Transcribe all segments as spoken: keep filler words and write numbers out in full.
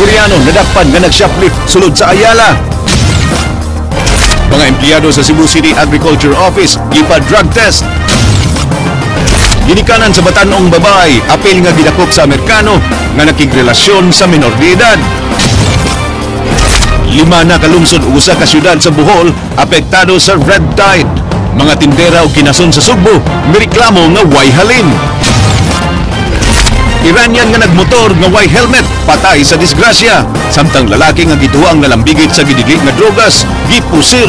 Koreano nadakpan nga nag-shoplift sulod sa Ayala. Mga empleyado sa Cebu City Agriculture Office gipa-drug test. Ginikanan sa batanong babae, apel nga gidakop sa Amerikano nga nakigrelasyon sa minor de edad. Lima na kalungsod o usa ka syudad sa Bohol apektado sa red tide. Mga tindera o kinason sa Sugbo mireklamo nga way halin. Iranian nga nagmotor nga way helmet patay sa disgrasya. Samtang lalaki nga gituwang nalambigit sa gidili nga drogas gipusil.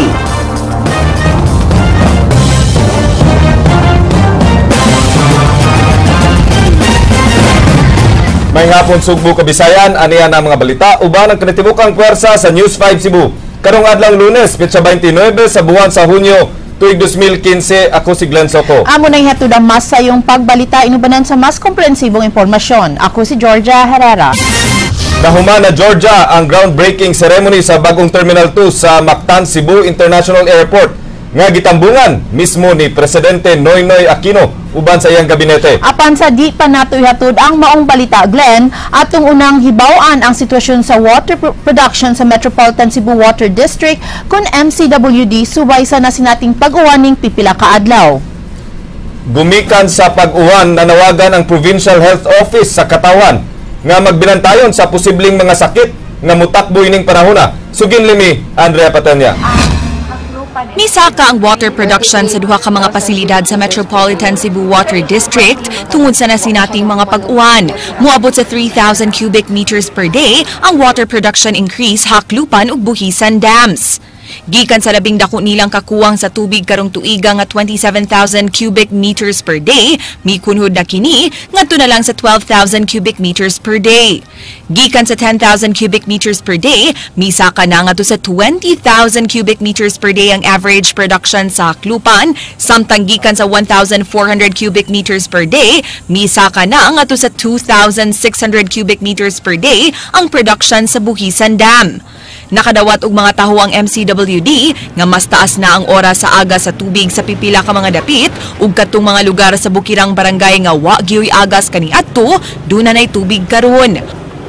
May hapon Sugbo Kabisayan, aniya na mga balita uban ang kinatibukang puwersa sa News five Cebu. Karong adlang Lunes, petsa twenty-nine sa buwan sa Hunyo, tuig two thousand fifteen, ako si Glenn Soto. Amo na ihatod ang mas sa iyong pagbalita inubanan sa mas komprehensibong impormasyon. Ako si Georgia Herrera. Nahuman na Georgia ang groundbreaking ceremony sa bagong Terminal two sa Mactan, Cebu International Airport nga gitambungan mismo ni Presidente Noynoy Aquino uban sa iyang gabinete. Apan sa di pa nato ihatod ang maong balita, Glenn, atong unang hibaw-an ang sitwasyon sa water production sa Metropolitan Cebu Water District kun M C W D subay sa nasinating pag-uwaning pipila ka adlaw. Gumikan sa pag-uwan nanawagan ang Provincial Health Office sa Katawan nga magbinantayon sa posibleng mga sakit nga mutakbo ining panahona. Sugin limi, Andrea Patenya. Misaka ang water production sa duha ka mga pasilidad sa Metropolitan Cebu Water District tungod sa nasinating mga pag-uwan. Muabot sa three thousand cubic meters per day ang water production increase haklupan ug buhisan dams. Gikan sa labing dako nilang kakuwang sa tubig karong tuiga nga twenty-seven thousand cubic meters per day, mikunhod na kini ngadto na lang sa twelve thousand cubic meters per day. Gikan sa ten thousand cubic meters per day, misaka na ngadto sa twenty thousand cubic meters per day ang average production sa haklupan, samtang gikan sa one thousand four hundred cubic meters per day, misaka na ngadto sa two thousand six hundred cubic meters per day ang production sa Buhisan Dam. Nakadawat og mga taho ang M C W D nga mas taas na ang oras sa agas sa tubig sa pipila ka mga dapit ug katong mga lugar sa bukirang barangay nga wa gyoy agas kaniadto duna nay tubig karon.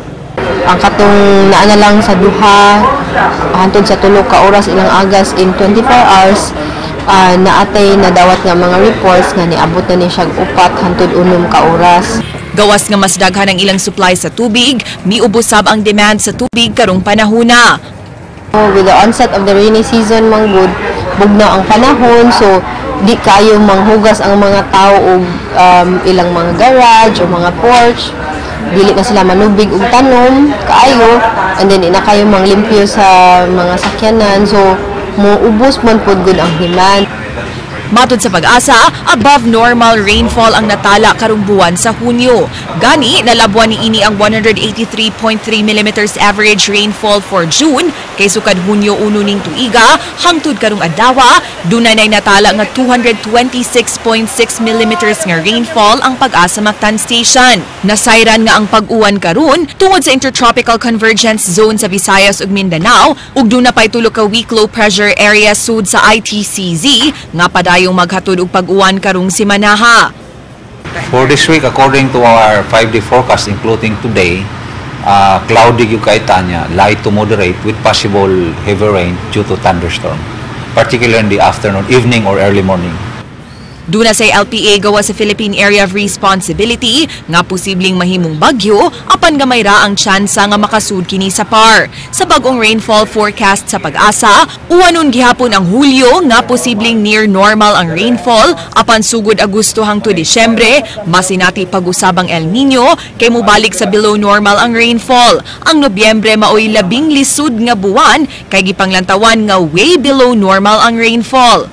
Ang katong naa na lang sa duha hantod sa tulo ka oras ilang agas in twenty-four hours, uh, naatay nadawat nga mga reports nga niabot na ni siyang upat hantod unom ka oras. Gawas nga mas daghan ang ilang supply sa tubig, miubos sab ang demand sa tubig karong panahona. With the onset of the rainy season, manggod, bugnaw ang panahon, so di kayo manghugas ang mga tao og um, ilang mga garage o mga porch. Dili na sila manubig og tanom, kaayo, and then ina kayo manglimpyo sa mga sakyanan, so muubos man pud gud ang demand. Matod sa Pag-asa, above normal rainfall ang natala karong buwan sa Hunyo. Gani, nalabuan ni ini ang one hundred eighty-three point three millimeters average rainfall for June, kay sukad Hunyo uno ning tuiga, hangtod karong adlaw, dunay nay natala nga two hundred twenty-six point six millimeters nga rainfall ang Pag-asa Mactan Station. Nasayran nga ang pag-uwan karon tungod sa Intertropical Convergence Zone sa Visayas ug Mindanao, ug duna pay tulo ka weak low pressure area sud sa I T C Z nga pada yung maghatod og pag-uwan karong simanaha. For this week, according to our five-day forecast, including today, uh, cloudy yung kaitanya, light to moderate with possible heavy rain due to thunderstorm, particularly in the afternoon, evening, or early morning. Duna sa L P A gawa sa Philippine Area of Responsibility nga posibleng mahimong bagyo apan gamay ra ang tsansa nga makasud kini sa P A R. Sa bagong rainfall forecast sa Pag-asa, uwanon gihapon ang Hulyo nga posibleng near normal ang rainfall apan sugod Agosto hangtod Disyembre, masinati pag-usabang El Nino kay mobalik sa below normal ang rainfall. Ang Nobyembre maoy labing lisud nga buwan kay gipanglantawan nga way below normal ang rainfall.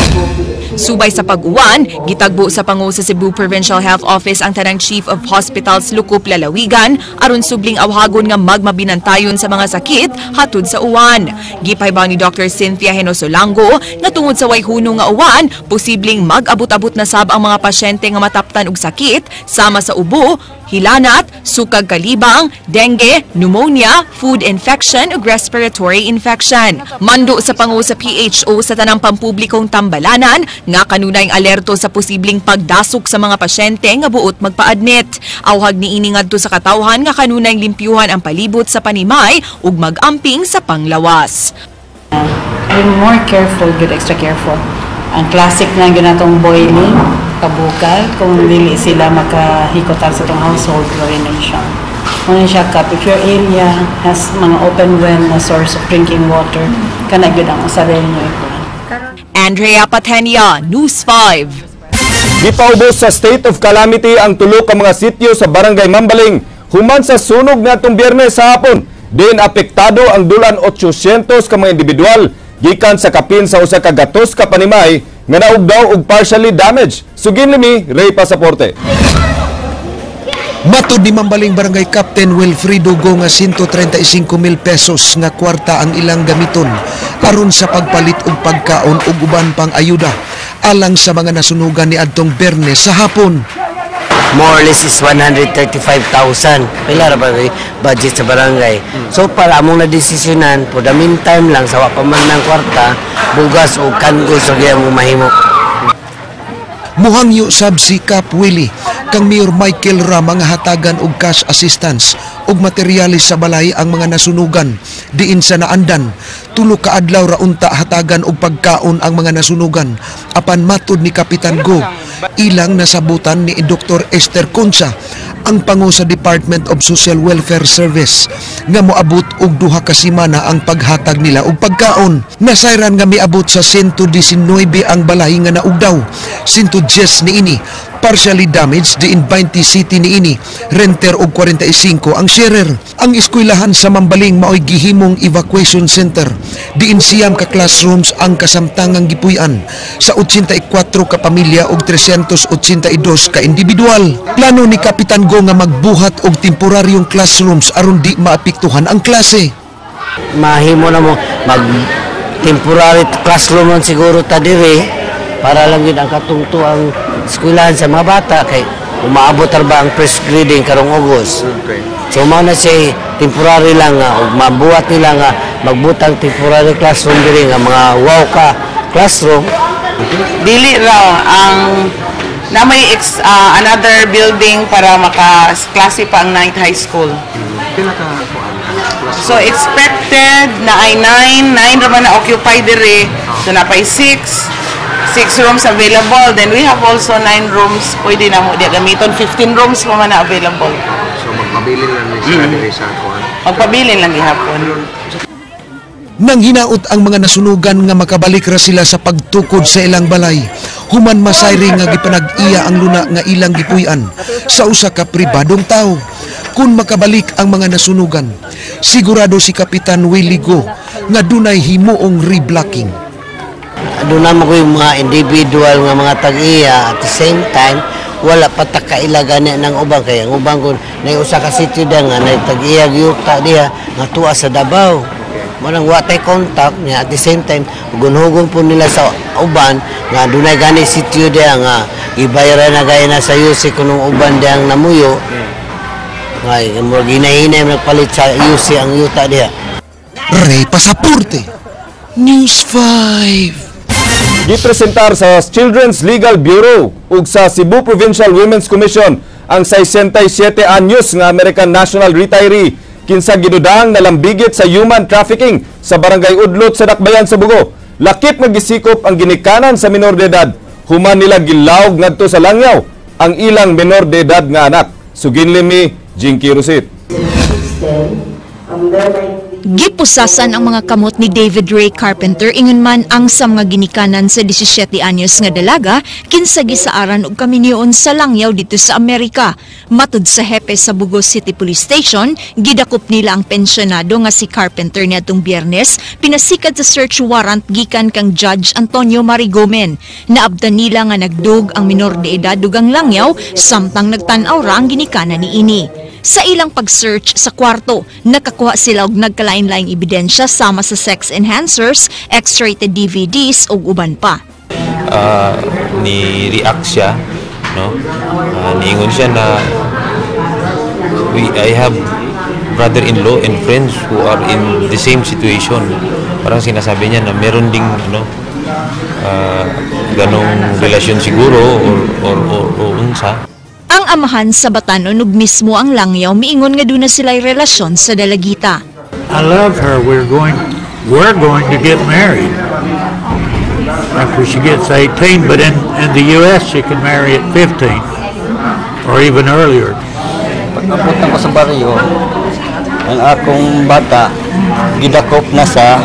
Subay sa pag-uwan, gitagbo sa pangu sa Cebu Provincial Health Office ang tanang Chief of Hospitals Lukup Lalawigan aron subling awhagon nga magmabinantayon sa mga sakit hatod sa uwan. Gipaybaw ni Doctor Cynthia Henosolango nga tungod sa way huno nga uwan, posibleng mag-abot-abot na sab ang mga pasyente nga mataptan og sakit sama sa ubo, hilanat, sukag kalibang, dengue, pneumonia, food infection ug respiratory infection. Mando sa pangu sa P H O sa tanang pampublikong tambalanan nga kanunay alerto sa posibleng pagdasok sa mga pasyente nga buot magpa-admit. Awhag niini ngadto sa katawhan nga kanunay limpyuhan ang palibot sa panimay ug mag-amping sa panglawas. Be more careful, good extra careful. Ang classic na ginatong boiling, kabukal, kung dili sila makahikotan sa itong household chlorination. Muna siya kap, if your area has mga open well na source of drinking water, kanagod ang usaril nyo ito. Andrea Patenia, News five. Gipaubos sa state of calamity ang tulo ka mga sityo sa Barangay Mambaling human sa sunog ngatong Biyernes sa hapon. Din apektado ang dulan eight hundred ka mga individual gikan sa kapin sa usa ka gatos ka panimay nga naugdaw og partially damaged. Sugin limi Ray Pasaporte. Matod ni Mambaling Barangay Captain Wilfredo Go nga one hundred thirty-five mil pesos nga kwarta ang ilang gamiton aron sa pagpalit og pagkaon ug uban pang ayuda alang sa mga nasunugan ni adtong Biyernes sa hapon. More or less is one hundred thirty-five thousand. Pila ra ba budget sa barangay. So para among na-desisyonan, for the meantime lang, sa pa man ng kwarta, bugas o kango sa gaya mong mahimo. Muhangyo sab si Cap Willie kang Mayor Michael Ra mga hatagan og cash assistance og materialis sa balay ang mga nasunugan diin sa naandan. Tulo ka adlaw ra unta hatagan og pagkaon ang mga nasunugan. Apan matud ni Kapitan Go, ilang nasabutan ni Doktor Esther Concha, ang pangu sa Department of Social Welfare Service, nga moabot og duha ka semana ang paghatag nila og pagkaon. Nasayran nga miabot sa one hundred nineteen ang balay nga naugdaw. one hundred ten niini partially damaged diin twenty city niini, renter og forty-five ang sharer. Ang eskwelahan sa Mambaling maoy gihimong evacuation center. Diin siyam ka classrooms ang kasamtangang gipuy-an sa eighty-four ka pamilya og three hundred eighty-two ka individual. Plano ni Kapitan Go nga magbuhat og temporaryong classrooms aron di maapektuhan ang klase. Mahimo na mo mag temporary classroom man siguro ta diri para lang gid ang katungtuang eskwelahan sa mga bata kay umaabot ba ang first grading karong August. Okay. So mao na siya temporary lang nga ug mabuhat nila nga magbutang temporary classroom diri nga mga wow ka classroom. Dili raw ang na may ex, uh, another building para maka-klase pa ang ninth high school. So expected na ay nine, nine raman na occupy diri. So na pay six, six rooms available. Then we have also nine rooms pwede na mo di gamiton, fifteen rooms pa man na available. So magpabilin lang ni sila diri sa kuan. Magpabilin lang gihapon. Nang hinaot ang mga nasunugan nga makabalik ra sila sa pagtukod sa ilang balay, human masayri nga gipanag-iya ang luna nga ilang gipuy-an sa usa ka pribadong tao. Kung makabalik ang mga nasunugan, sigurado si Kapitan Willie Go nga dunay himuong reblocking. Doon naman ko yung mga individual nga mga tag-iya at the same time wala pa takailagan ng ubang kaya ang ubang ko na usa ka sityo da nga na tag-iya gyuta diha nga tuwa sa Davao. Manang watay contact niya at the same time gunhugon po nila sa uban nga dunay gani sityo diha nga ibayaran na gaya na sa U C kunong uban diha ang namuyo. Ay, mo ginahinay nagpalit sa U C ang yuta diha. Ray Pasaporte, News five. Gipresentar sa Children's Legal Bureau ug sa Cebu Provincial Women's Commission ang sixty-seven anyos nga American National Retiree kinsa ginudang nalambigit sa human trafficking sa Barangay Udlot sa Dakbayan sa Bugo. Lakip nga gisikop ang ginikanan sa minor de edad. Human nila gilawg ngadto sa langyaw ang ilang minor de edad nga anak. Suginlimi Jinky Rusit. Gipusasan ang mga kamot ni David Ray Carpenter ingon man ang sa mga ginikanan sa seventeen anyos nga dalaga kinsa gisaaran og kaminyoon sa langyaw dito sa Amerika. Matud sa hepe sa Bugos City Police Station, gidakop nila ang pensyonado nga si Carpenter niadtong Biyernes pinasikat sa search warrant gikan kang Judge Antonio Marigomen. Naabdan nila nga nagdug ang minor de edad dugang langyaw samtang nagtan-aw ra ang ginikanan niini. Sa ilang pag-search sa kwarto, nakakuha sila og nagkalain-laing ebidensya sama sa sex enhancers, X-rated D V Ds ug uban pa. Uh, ni react siya, no? Uh, niingon siya na we I have brother-in-law and friends who are in the same situation. Parang sinasabi niya na meron ding ano uh, ganong relasyon siguro or or or, or unsa. Ang amahan sa Batanon ug mismo ang langyaw miingon nga duna sila'y relasyon sa dalagita. I love her. We're going we're going to get married after she gets eighteen, but in in the U S she can marry at fifteen or even earlier. Pag napunta ko sa baryo, ang akong bata gidakop na sa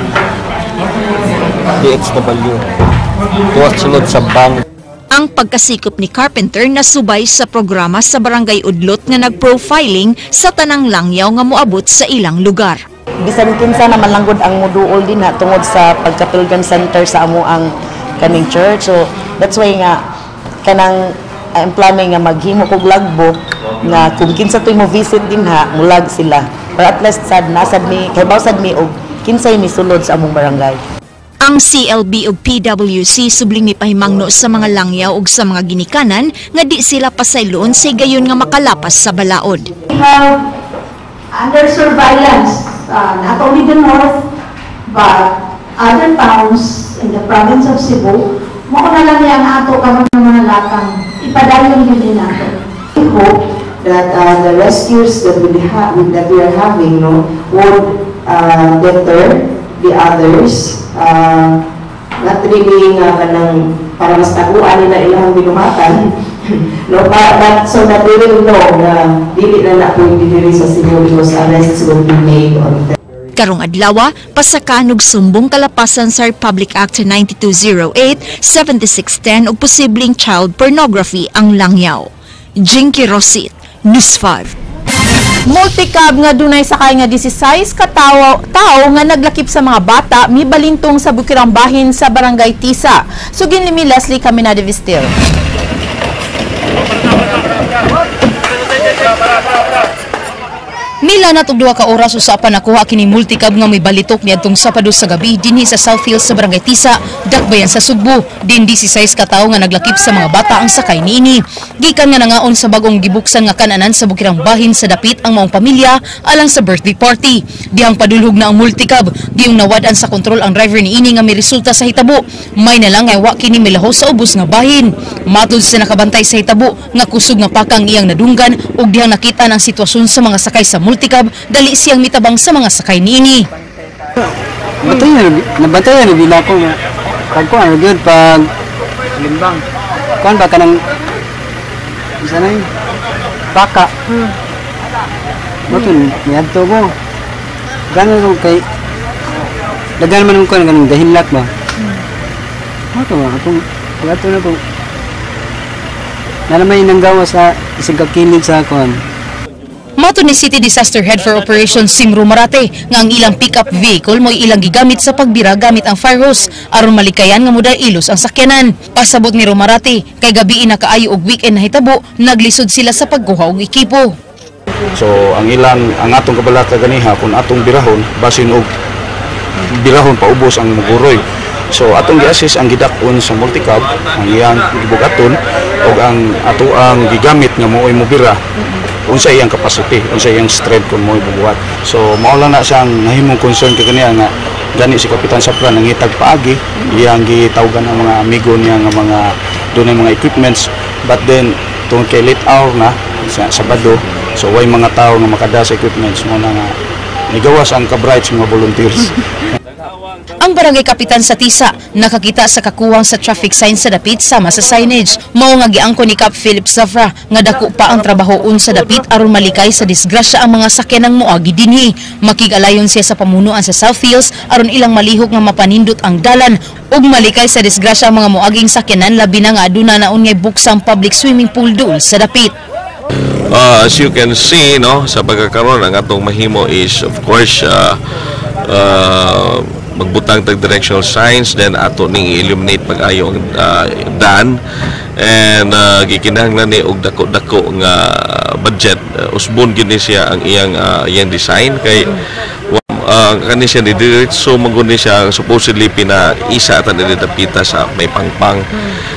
D X W. Tuwag sulod sa bank. Ang pagkasikop ni Carpenter nasubay sa programa sa Barangay Udlot nga nag-profiling sa tanang langyaw nga moabot sa ilang lugar. Bisan kinsa na malanggod ang moduol din ha tungod sa pagkapilgrim center sa amo ang kaning church. So that's why nga kanang I'm planning nga maghimo kog logbook nga kung kinsa toy mo visit din ha mulag sila. Pero at least sad na sad mi kay bawsad mi og kinsay mi sulod sa among barangay. Ang C L B ug P W C subling mipahimangno sa mga langyaw ug sa mga ginikanan nga di sila pasayloon sa gayon nga makalapas sa balaod. We have under surveillance uh, not only the north but other towns in the province of Cebu. Mao na lang yang ato karon nga mga lakang ipadayon din nato. We hope that uh, the rescues that we have that we are having no would uh, deter the others. Uh, not really nga kanang para mas taguan nila ilang binumatan no, but, but so that they will know na dili na na po yung didiri sa Cebu because arrests will be made on them. Karong adlaw, pasakan og sumbong kalapasan sa Republic Act ninety-two oh eight, seventy-six ten ug posibleng child pornography ang langyaw. Jinky Rosit, News five. Multicab nga dunay sakay nga disisize ka tawo, tao nga naglakip sa mga bata mibalintong sa Bukirang Bahin sa Barangay Tisa. Sugin limi Leslie Camina de Vistil. Mila na og duha ka oras usapan nakuha kini multicab nga may balitok niadtong Sabado sa gabi dinhi sa South Hills sa Barangay Tisa, Dakbayan sa Sugbo. Din disisize ka tawo nga naglakip sa mga bata ang sakay niini. Gikan nga nangaon sa bagong gibuksan nga kananan sa Bukirang Bahin sa dapit ang maong pamilya alang sa birthday party. Dihang padulhog na ang multicab, giyong nawad-an sa kontrol ang driver niini nga may resulta sa hitabo. May na lang nga wa kini milaho sa ubos nga bahin. Matud sa nakabantay sa hitabo nga kusog nga pakang iyang nadunggan ug dihang nakita ang sitwasyon sa mga sakay sa multicab, dali siyang mitabang sa mga sakay niini. Batay na, nabatay na bila ko nga. Pag ko, ano good, pag limbang. Kuan ba ka ng, isa na yun, baka. Hmm. Batun, niyad to ko. Gano'n ko kay, dagan man ko ng dahinlat ba? Hmm. Ito ba, itong, ito na ko. Nalamay nang gawa sa isang kakilig sa kuan. Mato ni City Disaster Head for Operations Simro Marate nga ang ilang pick-up vehicle mo ilang gigamit sa pagbira gamit ang fire hose aron malikayan nga muda ilos ang sakyanan. Pasabot ni Romarate kay gabi na kaayo og weekend na hitabo, naglisod sila sa pagkuha og ekipo. So ang ilang ang atong kabalaka ganiha kun atong birahon basin og birahon paubos ang muguroy. So atong gi-assist ang gidakon sa multicab ang iyang gibugaton og ang ato ang gigamit nga mooy mobira. Unsa iyang capacity, unsa iyang strength kung mo'y bubuhat. So mao lang na siyang nahimong concern kay kaniya nga gani si Kapitan Saplan nangitag paagi, iyang gitawgan ang mga amigo niya nga mga dunay mga equipments, but then tungod kay late hour na sa Sabado, so way mga tao nga makada sa equipments mo na nga nigawas ang ka-bright mga volunteers. Ang barangay kapitan sa Tisa nakakita sa kakuwang sa traffic sign sa dapit sama sa signage. Mao nga giangko ni Cap Philip Zafra nga dako pa ang trabahoon sa dapit aron malikay sa disgrasya ang mga sakyanang moagi dinhi. Makig-alayon siya sa pamunuan sa South Hills aron ilang malihok nga mapanindot ang dalan ug malikay sa disgrasya ang mga moaging sakyanan labi na nga aduna naon nga buksang public swimming pool doon sa dapit. Uh, as you can see, no, sa pagkakaroon ang atong mahimo is of course uh, uh, magbutang tag directional signs, then ato ning illuminate pag-ayo ang uh, dan, and uh, gikinahanglan ni og dako-dako nga budget. Uh, usbon gyud ni siya ang iyang uh, iyang design kay uh, kani siya ni so maguni siya supposedly pina isa ata ni dapita sa may pangpang.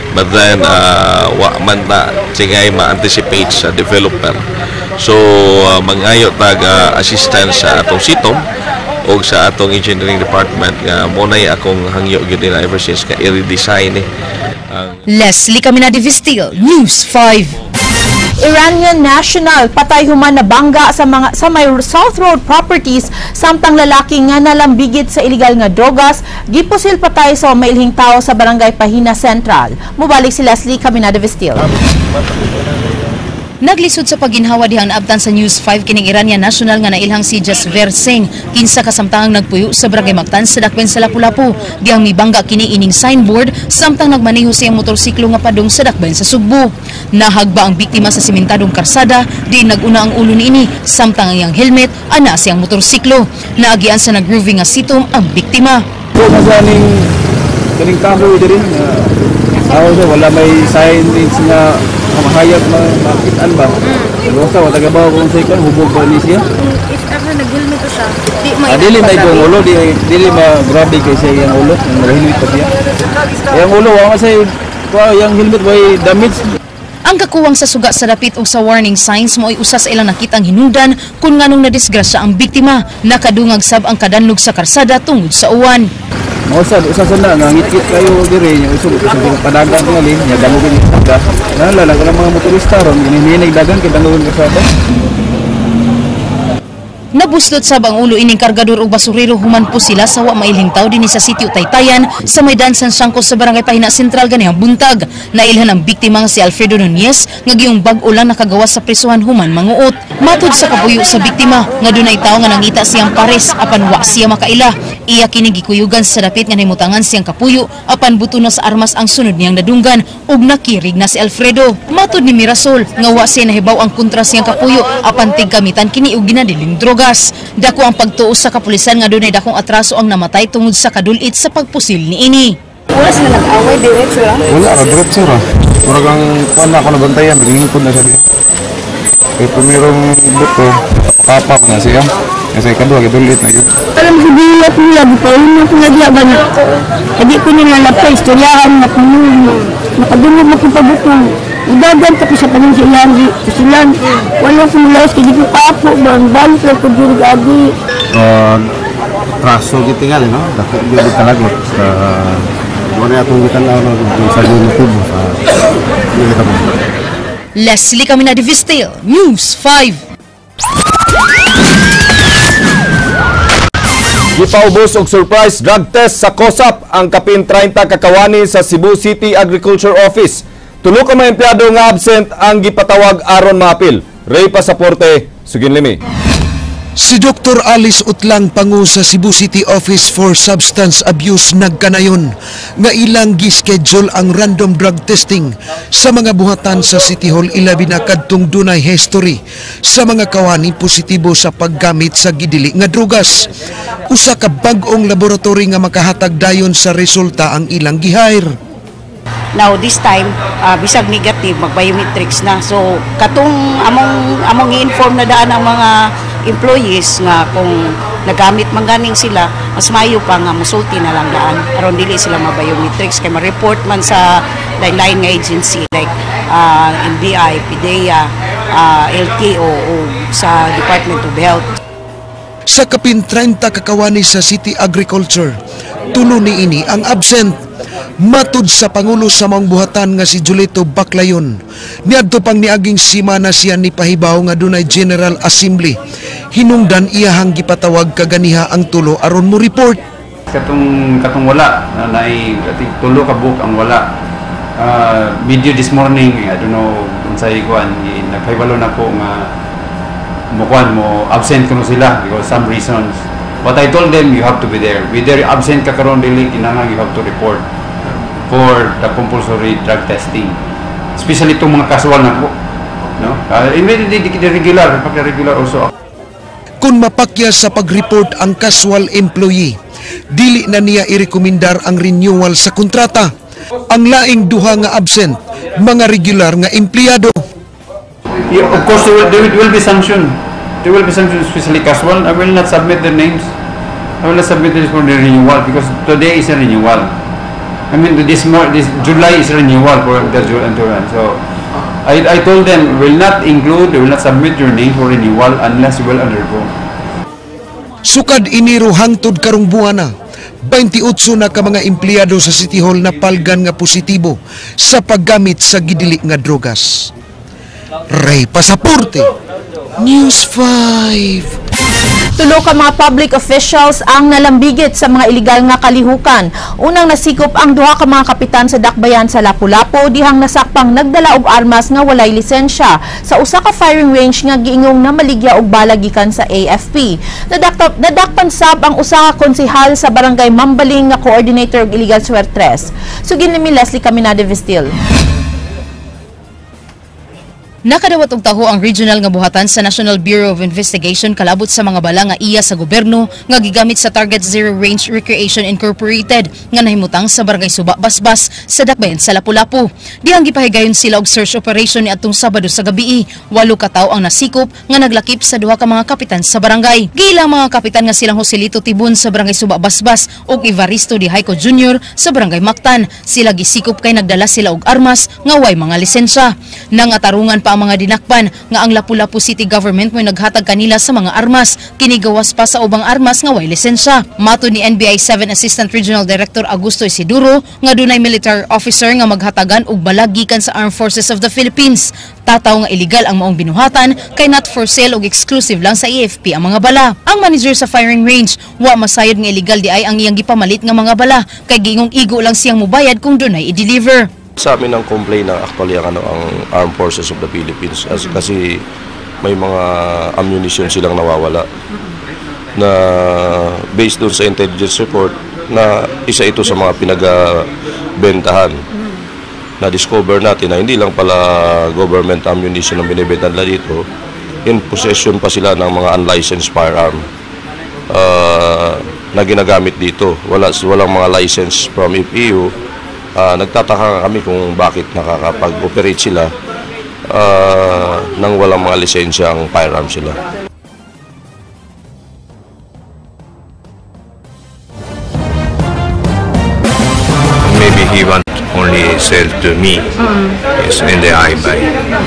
but then uh, wa man na tingay ma-anticipate sa developer. So uh, mangayo tag uh, assistance sa atong sitom o sa atong engineering department nga mo na akong hangyo gyud na ever since ka i-redesign eh. Ang Leslie Caminada Vistil, News five. Iranian national patay human na bangga sa mga sa may South Road properties samtang lalaki nga nalambigit sa illegal nga drogas gipusil patay sa mailhing tao sa barangay Pahina Central. Mubalik si Leslie Caminada Vistil. Naglisod sa paginhawa dihang naabtan sa News five kining Iranian national nga nailhang si Jasver Singh kinsa kasamtangang nagpuyo sa Barangay Mactan sa Dakben sa Lapu-Lapu dihang mibangga kini ining signboard samtang nagmaneho siyang motorsiklo nga padung sa Dakben sa Sugbo. Nahagba ang biktima sa simentadong karsada di naguna ang ulo niini samtang ang iyang helmet ana siyang motorsiklo. Naagian sa nag-grooving nga sitom ang biktima. So masaning kining kahoy diri nga wala may signage nga mahayag makitaan ba? Pero sa wala gabaw kung sa ikon hubog ba ni siya? If ever nag-helmet to siya, di may ah, dili may kong ulo, di dili ma-grabe kay siya yung ulo, nag-helmet pa siya. Yung ulo, wala sa yung helmet way damage. Ang kakuwang sa suga sa dapit o sa warning signs mo ay usa sa ilang nakitang hinungdan kung nganong nadisgrasya ang biktima. Nakadungag sab ang kadanlog sa karsada tungod sa uwan. Mausad, usa sa na, ngangit-ngit kayo diri, usog sa padagan tingali, nya damugin yung taga. Nalala ko lang mga motorista ron, giniminig dagan, kitangawin ka sa Nabuslot sa bang ulo ining kargador ug basurero human po sila sa wa mailhing tawo dinhi sa sitio Taytayan sa may Dansan Sangko sa Barangay Pahina Central ganihang buntag. Nailhan ang biktima nga si Alfredo Nunez nga giyong bag-o lang nakagawas sa prisuhan human manguot. Matud sa kabuyo sa biktima nga dunay tawo nga nangita siyang pares apan wa siya makaila. Iya kini gikuyugan sa dapit nga nahimutangan siyang kapuyo apan buto na sa armas ang sunod niyang nadunggan ug nakirig na si Alfredo. Matud ni Mirasol nga wa siya nahibaw ang kontra siyang kapuyo apan tigkamitan kini og ginadiling drogas. Dako ang pagtuos sa kapulisan nga dunay dakong atraso ang namatay tungod sa kadulit sa pagpusil niini. Wala sila nag-away diretso lang? Wala, diretso ra. Murag ang kuan na ako nabantayan, naglingkod na siya diha. Kaya pumirong buto, kapak na siya. Kasi kadua, kadulit na yun. Alam ko bilat nila, bipawin mo ko na diya ba na. Hindi ko nilalapay, istoryahan na puno. Nakadungog mo kong pabutong. Idagan ka sa panin sa ilan, kasilan. Wala ko mulayas, hindi ko kapo, bang balik lang ko duro gagi. Traso gitingal, no? Dapat yun di talagot. Muna atong gitanaw sa yung tubo. Leslie Caminada Vistil, News five. Gipaubos og surprise drug test sa COSAP ang kapin thirty kakawani sa Cebu City Agriculture Office. Tulo ka mga empleyado nga absent ang gipatawag aron maapil. Ray Pasaporte, Suginlimi. Si Doktor Alice Utlang pangu sa Cebu City Office for Substance Abuse nagkanayon nga ilang gi-schedule ang random drug testing sa mga buhatan sa City Hall ilabi na kadtong dunay history sa mga kawani positibo sa paggamit sa gidili nga drugas. Usa ka bag-ong laboratory nga makahatag dayon sa resulta ang ilang gihire. Now this time uh, bisag negative mag-biometrics na. So katong among among i-inform na daan ang mga employees nga kung nagamit man ganing sila, mas maayo pa nga musulti na lang daan aron dili sila ma-biometrics kay ma-report man sa lain-lain nga agency like uh, N B I, PIDEA, uh, L T O o sa Department of Health. Sa kapin thirty kakawani sa City Agriculture, tulo ni ini ang absent. Matud sa Pangulo sa maong buhatan nga si Julito Baclayon, niadto pang niaging simana siya ni pahibaw nga dunay General Assembly. Hinungdan iyahang gipatawag kaganiha ang tulo aron mo report. Katong katong wala na naay tulo ka book ang wala. Uh, video this morning, I don't know kung sa ikuan, nagpahibalo na po nga mukuan mo absent kuno sila because some reasons. But I told them you have to be there. Be there absent ka karon dili kinahanglan you have to report for the compulsory drug testing. Especially itong mga casual na po. No? Uh, immediately the regular, pag regular also. Kung mapakya sa pag-report ang casual employee, dili na niya irekomendar ang renewal sa kontrata. Ang laing duha nga absent, mga regular nga empleyado. Yeah, of course, there will, there will be sanction. There will be sanction, especially casual. I will not submit their names. I will not submit this for the renewal because today is a renewal. I mean, this, more, this July is renewal for the July to run. So, I, I told them, will not include, will not submit your name for renewal unless you will undergo. Sukad iniro hangtod karong buwana, twenty-eight na ka mga empleyado sa City Hall na palgan nga positibo sa paggamit sa gidili nga drogas. Ray Pasaporte, News five. Tulo ka mga public officials ang nalambigit sa mga iligal nga kalihukan. Unang nasikop ang duha ka mga kapitan sa dakbayan sa Lapu-Lapu dihang nasakpang nagdala og armas nga walay lisensya sa usa ka firing range nga giingong na maligya og bala gikan sa A F P. Nadakpan nadakpan sab ang usa ka konsehal sa barangay Mambaling nga coordinator og illegal swertres. Sugin ni Leslie Caminade Vistil. Nakadawat og taho ang regional nga buhatan sa National Bureau of Investigation kalabot sa mga bala nga iya sa gobyerno nga gigamit sa Target Zero Range Recreation Incorporated nga nahimutang sa barangay Suba Basbas sa dakbayan sa Lapu-Lapu. Dihang gipahigayon sila og search operation ni atong Sabado sa gabi. Walo ka tawo ang nasikop nga naglakip sa duha ka mga kapitan sa barangay. Giilang mga kapitan nga silang Joselito Tibon sa barangay Suba Basbas ug Evaristo Di Hayco Junior sa barangay Mactan. Sila gisikop kay nagdala sila og armas nga way mga lisensya. Nangatarungan pa ang mga dinakpan nga ang Lapu-Lapu City Government mo'y naghatag kanila sa mga armas, kinigawas pa sa ubang armas nga way lisensya. Mato ni N B I seven Assistant Regional Director Augusto Isiduro nga dunay military officer nga maghatagan og balag gikan sa Armed Forces of the Philippines. Tataw nga illegal ang maong binuhatan kay not for sale og exclusive lang sa A F P ang mga bala. Ang manager sa firing range, wa masayod nga illegal di ay ang iyang gipamalit nga mga bala kay gingong igo lang siyang mubayad kung dunay i-deliver. Sa amin ang complaint na actually ang, ano, ang Armed Forces of the Philippines as, kasi may mga ammunition silang nawawala na based doon sa intelligence report na isa ito sa mga pinag-bentahan. Na-discover natin na hindi lang pala government ammunition ang binibenta nila dito, in possession pa sila ng mga unlicensed firearm uh, na ginagamit dito. Wala, walang mga license from E P U. Uh, nagtataka kami kung bakit nakakapag-operate sila uh, nang walang mga lisensyang firearm sila. Maybe he want only sell to me. Mm. Yes, and then I buy.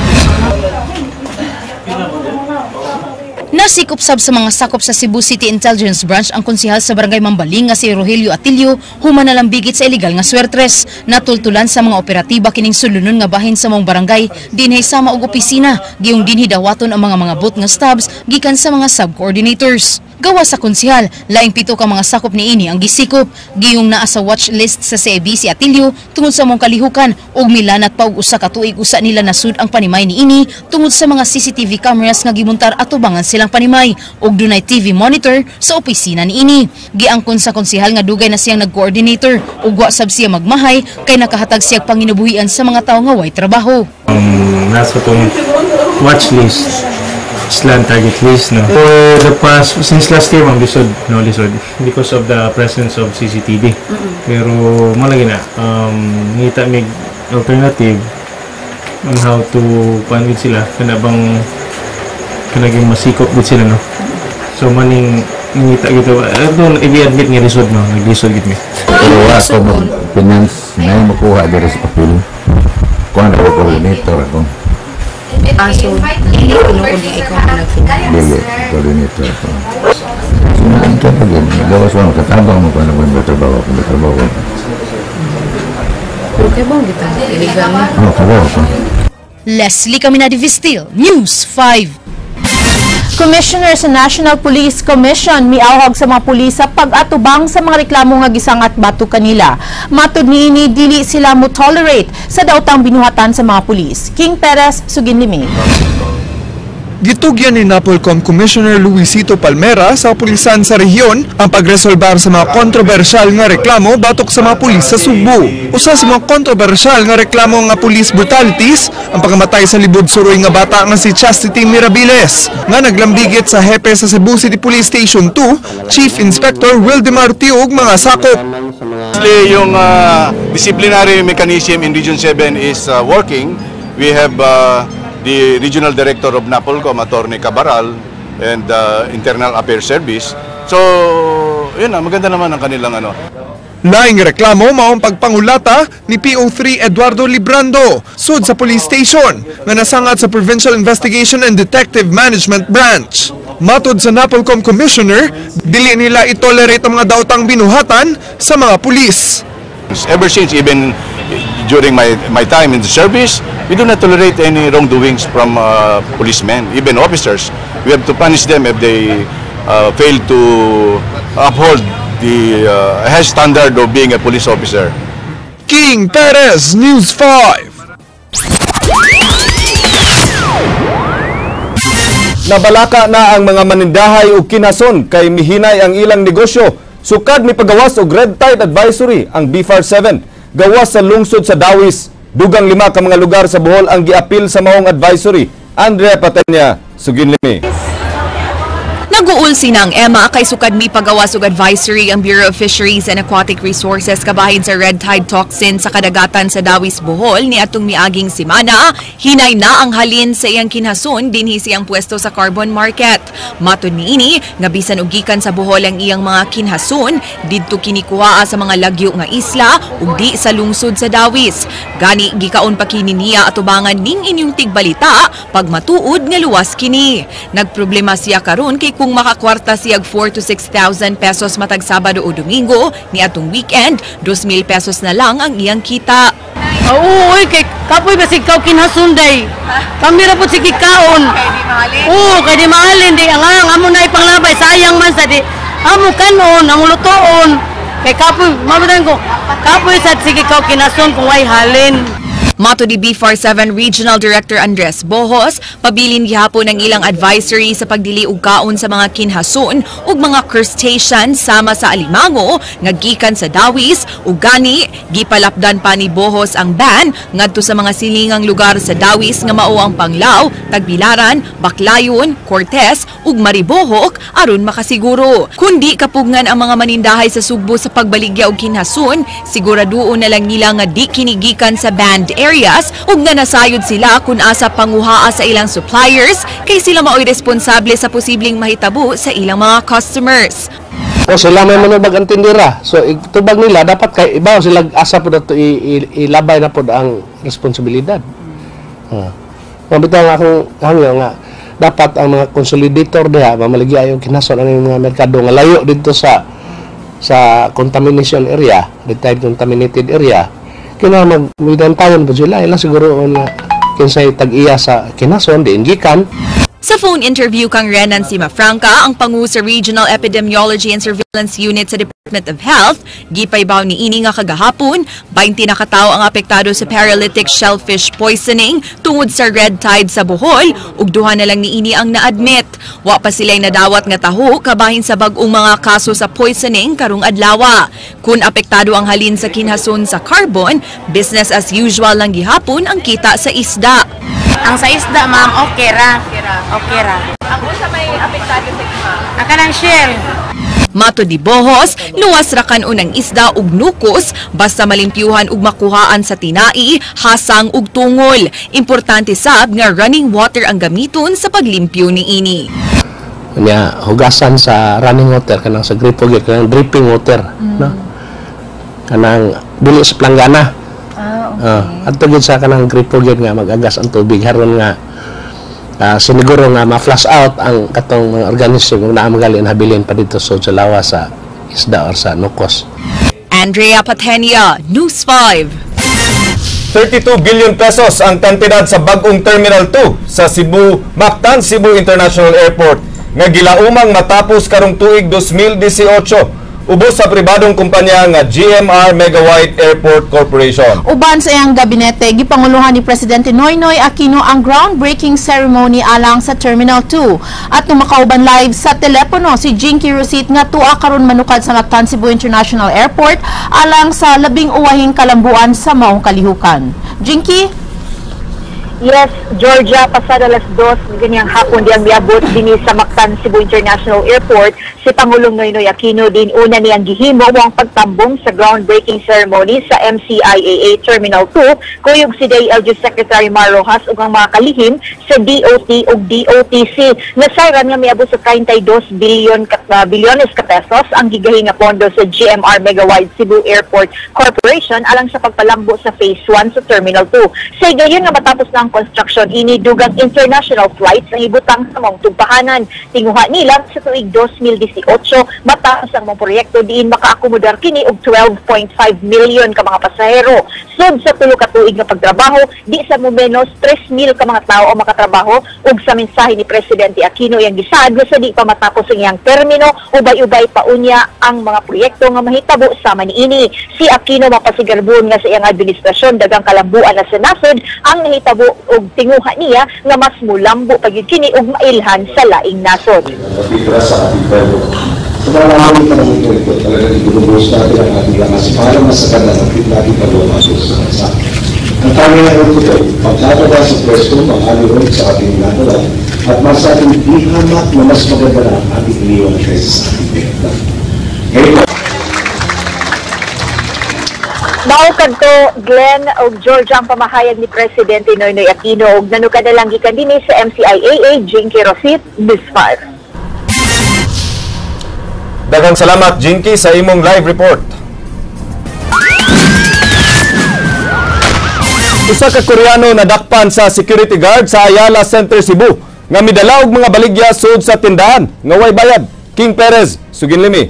Nasikop sab sa mga sakop sa Cebu City Intelligence Branch ang konsehal sa barangay Mambaling nga si Rogelio Atilio human na lambigit sa illegal nga swertres. Natultulan sa mga operatiba kining sulunon nga bahin sa mong barangay dinhi sama og opisina giyong dinhi dawaton ang mga mga bot nga stabs gikan sa mga sub-coordinators. Gawa sa konsehal, laing pito ka mga sakop ni ini ang gisikop. Giyong naa sa watch list sa C I B si Atilio tungod sa mong kalihukan ug milanat pa og usa ka tuig usa nila nasud ang panimay ni ini tungod sa mga C C T V cameras nga gimuntar atubangan silang panimay ug dunay T V monitor sa opisina ni ini. Giangkon sa konsehal nga dugay na siyang nag-coordinator ug wa sab siya magmahay kay nakahatag siya panginubuhian sa mga tawo nga way trabaho. Um, nasa tong watch list slant target list no for the past since last year mang lisod no lisod because of the presence of C C T V. Mm-hmm. Pero malagi na um ngita mig alternative on how to pan with sila kana bang kanaging masikop with sila no. So maning ngita gito adon i-admit nga lisod no naglisod gid mi. Pero ako mo finance na makuha diri sa papel kuan ako coordinator ako. Ah, so, hindi ko noon niya ikaw ang nag-finance. Dili, coordinator ako. Sinain ka pa din. Gawas mo, katabang mo pa naman ba trabaho ako, ba trabaho ko. Pero kayo bang kita? Illegal na? Oo, trabaho ko. Leslie Caminade Vistil, News five. Commissioner sa National Police Commission miawhag sa mga pulis sa pag-atubang sa mga reklamo nga gisangat bato kanila. Matud niini dili sila mo tolerate sa daotang binuhatan sa mga pulis. King Perez, Sugin Liming. Gitugyan ni Napolcom Commissioner Luisito Palmera sa pulisan sa rehiyon ang pagresolbar sa mga kontrobersyal nga reklamo batok sa mga pulis sa Subo. Usa sa mga kontrobersyal nga reklamo nga police brutalities ang pagkamatay sa libod-suroy nga bata nga si Chastity Mirabiles nga naglambigit sa hepe sa Cebu City Police Station two, Chief Inspector Wildemar Tiog mga sakop. Yung uh, disciplinary mechanism in Region seven is uh, working. We have uh, the Regional Director of Napolcom, Attorney Cabaral, and uh, Internal Affairs Service. So, yun na, maganda naman ang kanilang ano. Laing reklamo maong pagpangulata ni P O three Eduardo Librando sud sa police station nga nasangat sa Provincial Investigation and Detective Management Branch. Matod sa NAPOLCOM Commissioner, dili nila itolerate ang mga daotang binuhatan sa mga pulis. Ever since, even during my my time in the service, we do not tolerate any wrongdoings from uh, policemen, even officers. We have to punish them if they uh, fail to uphold the uh, high standard of being a police officer. King Perez, News five. Nabalaka na ang mga manindahay ug kinason kay mihinay ang ilang negosyo. Sukad mi pagawas og red tide advisory ang B F A R seven. Gawas sa lungsod sa Dawis. Dugang lima ka mga lugar sa Bohol ang giapil sa maong advisory. Andrea Patenya, Suginlimi. Naguul sinang Emma kay sukad mi pagawas og advisory ang Bureau of Fisheries and Aquatic Resources kabahin sa red tide toxin sa kadagatan sa Dawis, Bohol ni atong miaging simana. Hinay na ang halin sa iyang kinhason dinhi siyang pwesto sa carbon market. Matud niini nga bisan og gikan sa Bohol ang iyang mga kinhason didto kinikuhaa sa mga lagyo nga isla ug di sa lungsod sa Dawis. Gani gikaon pa kini niya atubangan ning inyong tigbalita pag matuod nga luwas kini. Nagproblema siya karon kay kung makakwarta siyag four to six thousand pesos matag Sabado o Domingo, ni atong weekend, two mil pesos na lang ang iyang kita. Oo, oy, kay kapoy ba si ikaw kinasunday? Kami ra po si kikaon. Oo, kay di mahalin, di ang ang amo na ipanglabay, sayang man sa di. Amo kanon, ang lutoon. Kay kapoy, mabutan ko, kapoy sa si ikaw kinasun kung ay halin. Mato di B F A R seven Regional Director Andres Bohos, pabilin gihapon ang ilang advisory sa pagdili og kaon sa mga kinhason ug mga crustacean sama sa alimango nga gikan sa Dawis ug gani gipalapdan pa ni Bohos ang ban ngadto sa mga silingang lugar sa Dawis nga mao ang Panglao, Tagbilaran, Baclayon, Cortez ug Maribohok aron makasiguro. Kundi kapugngan ang mga manindahay sa Sugbo sa pagbaligya og kinhason, siguraduon na lang nila nga di kinigikan sa banned area areas ug nga nasayod sila kung asa panguhaa sa ilang suppliers kay sila mao'y responsable sa posibleng mahitabo sa ilang mga customers. O sila may manubag ang tindera. So itubag nila dapat kay ibaw sila asa po dato ilabay na po ang responsibilidad. Ah. Mabitaw nga akong hangyo nga dapat ang mga consolidator diha mamaligya yung kinason ang mga merkado nga layo dito sa sa contamination area, the contaminated area. Kina mag-midantayon po sila, ilang siguro na kinsay tag-iya sa kinason, di inggikan. Sa phone interview kang Renan Simafranca, ang pangu sa Regional Epidemiology and Surveillance Unit sa Department of Health, gipaybaw ni ini nga kagahapon, twenty na katawo ang apektado sa paralytic shellfish poisoning tungod sa red tide sa Bohol, ug duha na lang ni ini ang na-admit. Wa pa sila'y nadawat nga taho kabahin sa bag-ong mga kaso sa poisoning karong adlaw. Kung apektado ang halin sa kinhason sa carbon, business as usual lang gihapon ang kita sa isda. Ang sa isda, ma'am, okay ra. Okay ra. Ang usa may apektado sa isda? Ang kanang shell. Mato di Bohos, luwas ra kanon ang isda ug nukos basta malimpyuhan ug makuhaan sa tinai, hasang ug tungol. Importante sab nga running water ang gamiton sa paglimpyo niini. Nya hugasan sa running water kanang sa gripo gyud kanang dripping water, mm. no? Kanang dili sa planggana. Ah, okay. Uh, at tugod sa kanang gripo gyud nga magagas ang tubig haron nga uh, siniguro nga ma-flush out ang katong mga organismo nga magali habilin pa dito so sa lawas sa isda or sa nukos. Andrea Patenia, News five. thirty-two billion pesos ang kantidad sa bagong Terminal two sa Cebu, Mactan Cebu International Airport nga gilaumang matapos karong tuig two thousand eighteen. Ubos sa pribadong kumpanya nga G M R Megawide Airport Corporation. Uban sa iyang gabinete, gipanguluhan ni Presidente Noynoy Aquino ang groundbreaking ceremony alang sa Terminal two. At nung makauban live sa telepono si Jinky Rosit nga tua karon manukad sa Mactan Cebu International Airport alang sa labing uwahing kalambuan sa maong kalihukan. Jinky? Yes, Georgia, pasada alas dos, ganyang hapon diyang miabot din sa Mactan Cebu International Airport si Pangulong Noynoy Aquino din una niyang gihimo ang pagtambong sa groundbreaking ceremony sa M C I A A Terminal two kuyog si D L G Secretary Mar Rojas ug ang mga kalihim sa D O T ug D O T C. Nasayran nga miabot sa thirty-two billion ka uh, bilyones ka pesos ang gigahin nga pondo sa G M R Megawide Cebu Airport Corporation alang sa pagpalambo sa Phase one sa Terminal two. Sa gayon nga matapos na ang construction, ini dugang international flights ang ibutang sa mong tugpahanan. Tinguha nila sa tuig two thousand eighteen matapos ang mong proyekto diin makaakomodar kini og twelve point five million ka mga pasahero. Sud sa tulo ka tuig nga pagtrabaho, di sa mo menos tres mil ka mga tao ang makatrabaho ug sa mensahe ni Presidente Aquino yang gisaad nga sa di pa matapos ang iyang termino, ubay-ubay pa unya ang mga proyekto nga mahitabo sama niini. Si Aquino mapasigarbon nga sa iyang administrasyon dagang kalambuan na sa nasod ang nahitabo og tinguha niya nga mas mulambo pagid kini og mailhan sa laing nasod. Maraming panahon ito talaga ibubos natin ang ating lakas para masagana natin natin pag-umatos sa bansa. Ang tanging na ito ay pagkakaba sa pwesto, mag-alirong sa ating nagawa at mas ating ihamak na mas maganda na ang ating iniwan kaysa sa ating pekta. Ngayon, Maukad to Glenn og Georgia ang pamahayag ni Presidente Noynoy Aquino og nanukad na lang gikan dinhi sa M C I A A Jinky Rosit, Miss five. Daghang salamat, Jinky, sa imong live report. Usa ka Koreano nadakpan sa security guard sa Ayala Center, Cebu nga midala og mga baligya sud sa tindahan nga way bayad. King Perez, Suginlimi.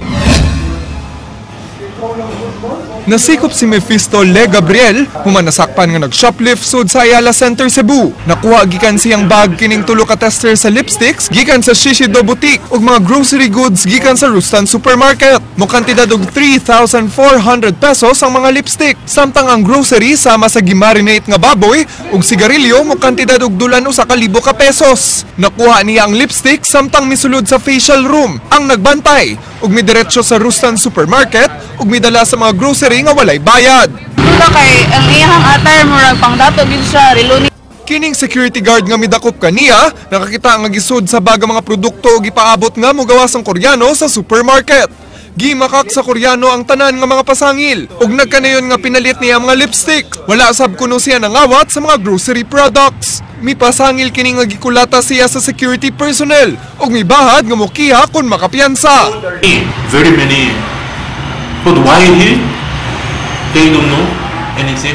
Nasikop si Mephisto Le Gabriel, human nasakpan nga nag-shoplift sud sa Ayala Center, Cebu. Nakuha gikan siyang bag kining tulo ka tester sa lipsticks gikan sa Shishido Boutique ug mga grocery goods gikan sa Rustan Supermarket. Mo kantidad og three thousand four hundred pesos ang mga lipstick. Samtang ang grocery sama sa gimarinate nga baboy ug sigarilyo mo kantidad og dulan usa ka libo ka pesos. Nakuha niya ang lipstick samtang misulod sa facial room ang nagbantay ug midiretso sa Rustan Supermarket ug midala sa mga grocery nga walay bayad. Tula kay ang iyang attire murag pangdato gid siya relo. Kining security guard nga midakop kaniya, nakakita nga gisud sa baga mga produkto ug ipaabot nga mogawas ang Koreano sa supermarket. Gimakak sa Koreano ang tanan nga mga pasangil ug nagkanayon nga pinalit niya mga lipstick. Wala sab kuno siya nangawat sa mga grocery products. Mipasangil kini nga gikulata siya sa security personnel ug mibahad nga mokiha kun makapiyansa. Very many. But why he? They don't know anything.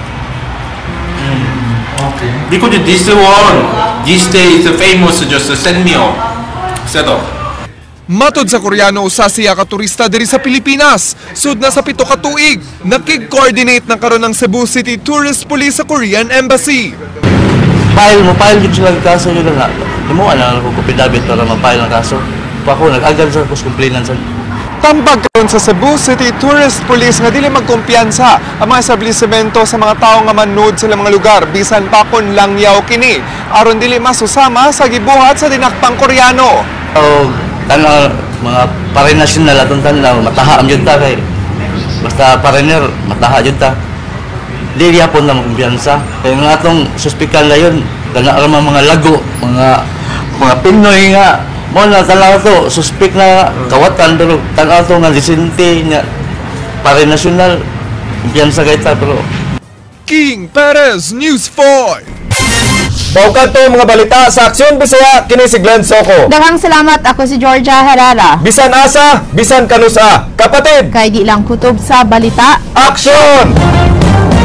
Mm, okay. Because this one, this day is famous, just send me off. Set off. Matod sa Koreano, usa siya ka turista diri sa Pilipinas. Sud na sa pito ka tuig, nakig-coordinate ng karon ng Cebu City Tourist Police sa Korean Embassy. File mo, file dito sila kaso nyo na. Di mo, ano, kupidabit para ma-file ng kaso. Pa ako, nag-agad sa kus-complainan sa... Tambag karon sa Cebu City Tourist Police nga dili magkumpiyansa ang mga establishmento sa mga tawo nga manood sila mga lugar bisan pa kon langyaw kini aron dili masusama sa gibuhat sa dinakpang Koreano. Oh, tanaw mga parinasyonal atong tanaw mataha am jud ta kay basta pariner mataha jud ta. Dili yapon na magkumpiyansa. Kay nga atong suspikan layon kana ra mga lago, mga mga Pinoy nga mo na talaga to, suspect na kawatan pero tanaw to nga lisente nga pare nasyonal kumpiyansa kay ta pero King Perez, News four. Baukan to mga balita sa Aksyon Bisaya, kini si Glenn Soco. Daghang salamat, ako si Georgia Herrera. Bisan asa, bisan kanusa, kapatid. Kay di lang kutob sa balita. Aksyon!